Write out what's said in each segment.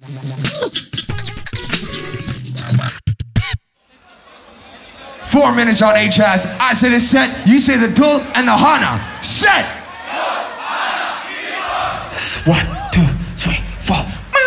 4 minutes on HAS. I say the set, you say the dul and the hana. Set! 1, 2, 3, 4.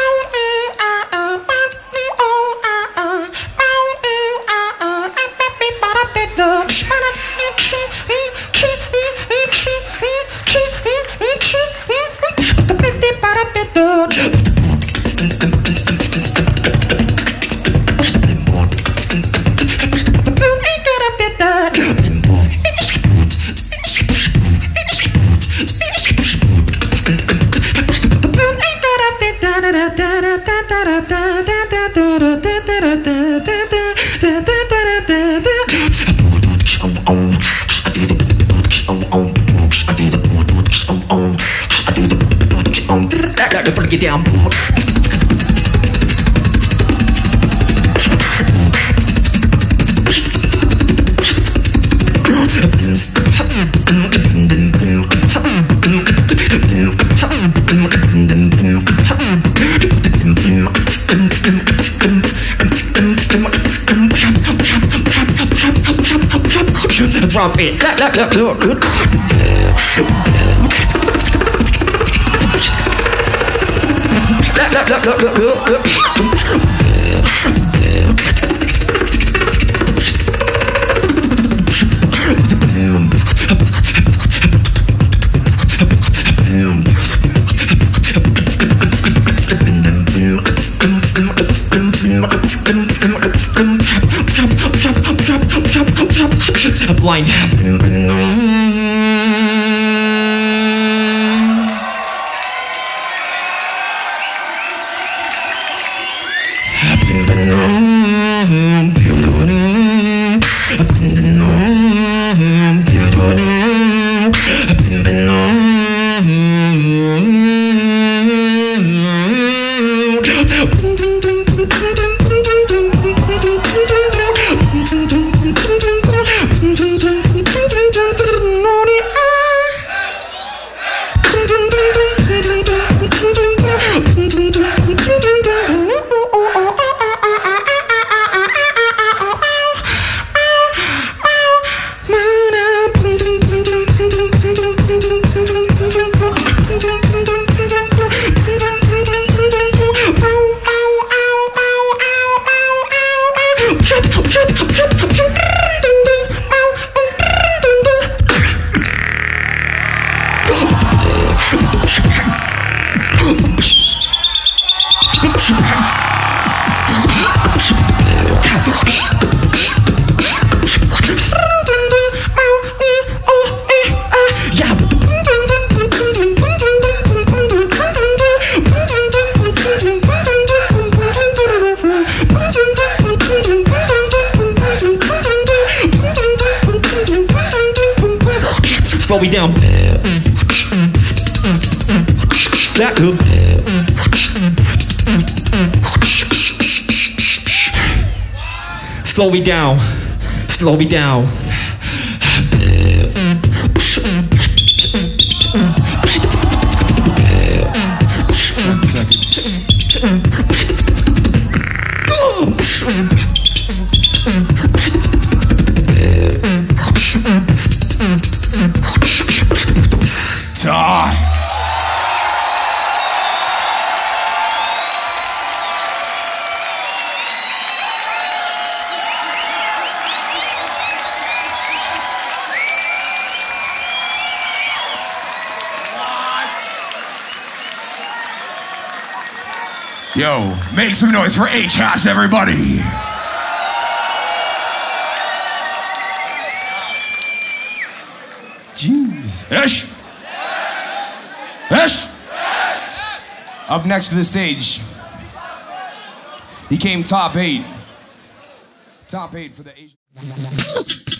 Get down. Drop it. Blind. Slow me down. That good. Slow me down. Slow me down. Yo, make some noise for HAS, everybody. Jeez. Ish. Ish. Up next to the stage, he came top 8. Top 8 for the Asian.